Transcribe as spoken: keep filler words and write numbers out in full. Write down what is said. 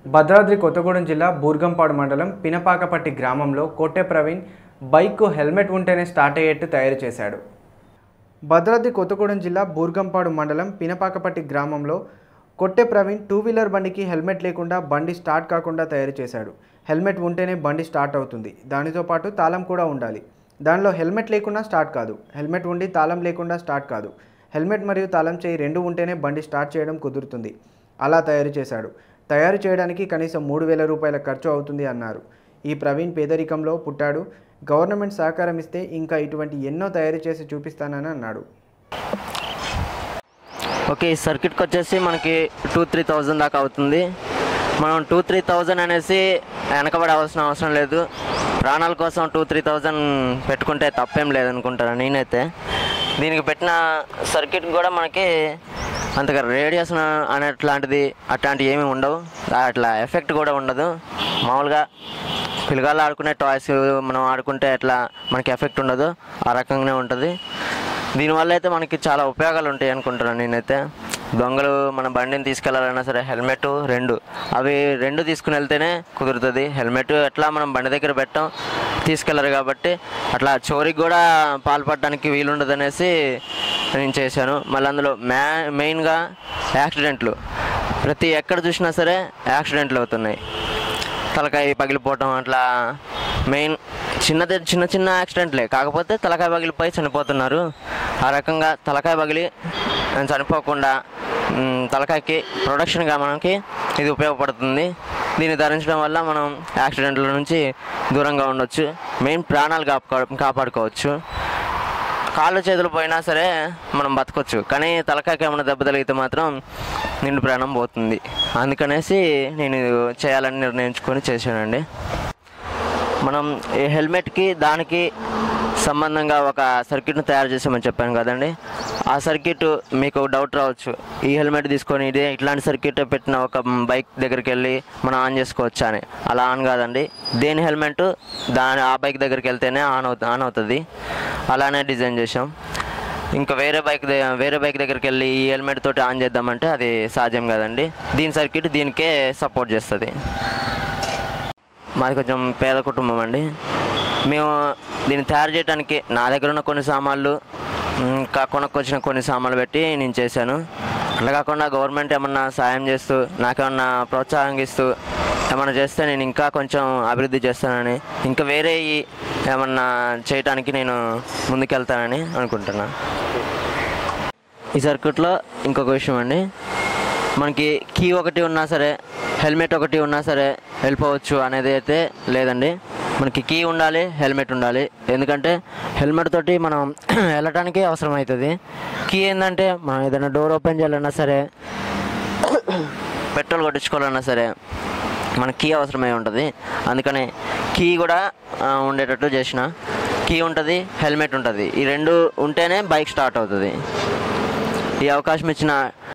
భద్రాద్రి కొత్తగూడెం జిల్లా బూర్గంపాడు మండలం పినపాకపట్టి గ్రామంలో కొట్టె ప్రవీణ్ బైక్కు హెల్మెట్ ఉంటేనే స్టార్ట్ అయ్యేట్టు తయారు చేశాడు. భద్రాద్రి కొత్తగూడెం జిల్లా బూర్గంపాడు మండలం పినపాకపట్టి గ్రామంలో కొట్టె ప్రవీణ్ టూ వీలర్ బండికి హెల్మెట్ లేకుండా బండి స్టార్ట్ కాకుండా తయారు చేశాడు. హెల్మెట్ ఉంటేనే బండి స్టార్ట్ అవుతుంది. దానితో పాటు తాళం కూడా ఉండాలి. దానిలో హెల్మెట్ లేకుండా స్టార్ట్ కాదు, హెల్మెట్ ఉండి తాళం లేకుండా స్టార్ట్ కాదు. హెల్మెట్ మరియు తాళం చేయి రెండు ఉంటేనే బండి స్టార్ట్ చేయడం కుదురుతుంది. అలా తయారు చేశాడు. తయారు చేయడానికి కనీసం మూడు వేల రూపాయల ఖర్చు అవుతుంది అన్నారు. ఈ ప్రవీణ్ పేదరికంలో పుట్టాడు. గవర్నమెంట్ సహకారం ఇస్తే ఇంకా ఇటువంటి ఎన్నో తయారు చేసి చూపిస్తానని అన్నాడు. ఓకే, ఈ సర్క్యూట్కి వచ్చేసి మనకి టూ త్రీ థౌజండ్ దాకా అవుతుంది. మనం టూ త్రీ థౌజండ్ అనేసి వెనకబడవలసిన అవసరం లేదు. ప్రాణాల కోసం టూ త్రీ థౌజండ్ పెట్టుకుంటే తప్పేం లేదనుకుంటాను నేనైతే. దీనికి పెట్టిన సర్క్యూట్ కూడా మనకి అంతగా రేడియేషన్ అనేట్లాంటిది అట్లాంటివి ఏమీ ఉండవు. అట్లా ఎఫెక్ట్ కూడా ఉండదు. మామూలుగా పిల్లగాళ్ళు ఆడుకునే టాయ్స్ మనం ఆడుకుంటే ఎట్లా మనకి ఎఫెక్ట్ ఉండదు, ఆ రకంగానే ఉంటుంది. దీనివల్ల అయితే మనకి చాలా ఉపయోగాలు ఉంటాయి అనుకుంటున్నాను నేనైతే. దొంగలు మన బండిని తీసుకెళ్లాలన్నా సరే హెల్మెట్ రెండు అవి రెండు తీసుకుని వెళ్తేనే కుదురుతుంది. హెల్మెట్ ఎట్లా మనం బండి దగ్గర పెట్టాం, తీసుకెళ్లరు కాబట్టి అట్లా చోరీకి కూడా పాల్పడడానికి వీలుండదు అనేసి నేను చేశాను. మళ్ళీ అందులో మ్యా మెయిన్గా యాక్సిడెంట్లు ప్రతి ఎక్కడ చూసినా సరే యాక్సిడెంట్లు అవుతున్నాయి. తలకాయ పగిలిపోవటం అట్లా మెయిన్ చిన్నది చిన్న చిన్న యాక్సిడెంట్లే, కాకపోతే తలకాయ పగిలిపోయి చనిపోతున్నారు. ఆ రకంగా తలకాయ పగిలి చనిపోకుండా తలకాయకి ప్రొటెక్షన్గా మనకి ఇది ఉపయోగపడుతుంది. దీన్ని ధరించడం వల్ల మనం యాక్సిడెంట్ల నుంచి దూరంగా ఉండొచ్చు. మెయిన్ ప్రాణాలు కాపాడు కాపాడుకోవచ్చు. కాళ్ళు చేతులు పోయినా సరే మనం బతకొచ్చు, కానీ తలకాయకి ఏమైనా దెబ్బ తగిలితే మాత్రం నిండు ప్రాణం పోతుంది. అందుకనేసి నేను చేయాలని నిర్ణయించుకొని చేశానండి. మనం ఈ హెల్మెట్కి దానికి సంబంధంగా ఒక సర్క్యూట్ను తయారు చేసామని చెప్పాను కదండి. ఆ సర్క్యూట్ మీకు డౌట్ రావచ్చు, ఈ హెల్మెట్ తీసుకొని ఇదే ఇట్లాంటి సర్క్యూట్ పెట్టిన ఒక బైక్ దగ్గరికి వెళ్ళి మనం ఆన్ చేసుకోవచ్చా అని. అలా ఆన్ కాదండి. దేని హెల్మెట్ దాని ఆ బైక్ దగ్గరికి వెళ్తేనే ఆన్ అవుతుంది ఆన్ అవుతుంది అలానే డిజైన్ చేసాం. ఇంకా వేరే బైక్ వేరే బైక్ దగ్గరికి వెళ్ళి ఈ హెల్మెట్ తోటి ఆన్ చేద్దామంటే అది సాధ్యం కాదండి. దీని సర్క్యూట్ దీనికే సపోర్ట్ చేస్తుంది. మాది కొంచెం పేద కుటుంబం అండి. మేము దీన్ని తయారు చేయడానికి నా దగ్గర ఉన్న కొన్ని సామాన్లు ఇంకా కొనుక్కొచ్చిన కొన్ని సామాన్లు పెట్టి నేను చేశాను. అలా కాకుండా గవర్నమెంట్ ఏమన్నా సాయం చేస్తూ నాకేమన్నా ప్రోత్సాహం ఇస్తూ ఏమన్నా చేస్తే నేను ఇంకా కొంచెం అభివృద్ధి చేస్తానని, ఇంకా వేరే ఏమన్నా చేయడానికి నేను ముందుకెళ్తానని అనుకుంటున్నాను. ఈ సర్క్యూట్లో ఇంకొక విషయం అండి, మనకి కీ ఒకటి ఉన్నా సరే హెల్మెట్ ఒకటి ఉన్నా సరే వెళ్ళిపోవచ్చు అనేది అయితే లేదండి. మనకి కీ ఉండాలి, హెల్మెట్ ఉండాలి. ఎందుకంటే హెల్మెట్ తోటి మనం వెళ్ళటానికి అవసరం అవుతుంది. కీ ఏంటంటే మనం ఏదైనా డోర్ ఓపెన్ చేయాలన్నా సరే పెట్రోల్ కొట్టించుకోవాలన్నా సరే మనకి కీ అవసరమై ఉంటుంది. అందుకని కీ కూడా ఉండేటట్టు చేసిన. కీ ఉంటుంది, హెల్మెట్ ఉంటుంది. ఈ రెండు ఉంటేనే బైక్ స్టార్ట్ అవుతుంది. ఈ అవకాశం ఇచ్చిన